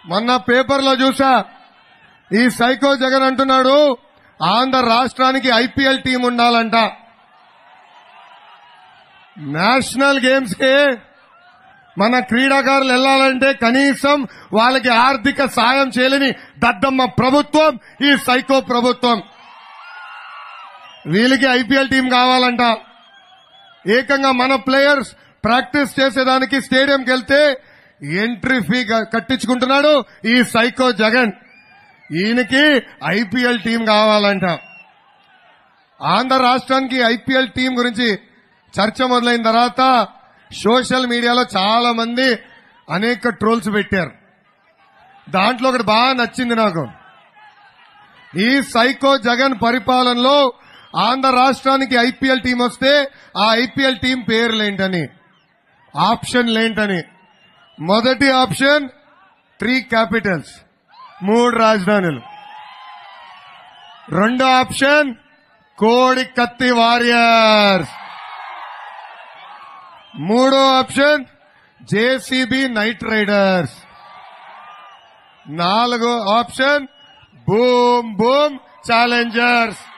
మొన్న పేపర్లో చూసా, ఈ సైకో జగన్ అంటున్నాడు ఆంధ్ర రాష్ట్రానికి ఐపీఎల్ టీం ఉండాలంట. నేషనల్ గేమ్స్ కి మన క్రీడాకారులు వెళ్లాలంటే కనీసం వాళ్ళకి ఆర్థిక సాయం చేయలేని దద్దమ్మ ప్రభుత్వం ఈ సైకో ప్రభుత్వం. వీళ్ళకి ఐపీఎల్ టీం కావాలంట. ఏకంగా మన ప్లేయర్స్ ప్రాక్టీస్ చేసేదానికి స్టేడియంకి వెళ్తే ఎంట్రీ ఫీ కట్టించుకుంటున్నాడు ఈ సైకో జగన్. ఈయనకి ఐపీఎల్ టీం కావాలంట. ఆంధ్ర రాష్ట్రానికి ఐపీఎల్ టీం గురించి చర్చ మొదలైన తర్వాత సోషల్ మీడియాలో చాలా మంది అనేక ట్రోల్స్ పెట్టారు. దాంట్లో ఒకటి బాగా నచ్చింది నాకు. ఈ సైకో జగన్ పరిపాలనలో ఆంధ్ర రాష్ట్రానికి ఐపీఎల్ టీం వస్తే ఆ ఐపీఎల్ టీం పేర్లేంటని, ఆప్షన్లేంటని. మొదటి ఆప్షన్ 3 క్యాపిటల్స్, 3 రాజధానులు. రెండో ఆప్షన్ కోడి కత్తి వారియర్స్. మూడో ఆప్షన్ జేసీబీ నైట్ రైడర్స్. నాలుగో ఆప్షన్ బూమ్ బూమ్ ఛాలెంజర్స్.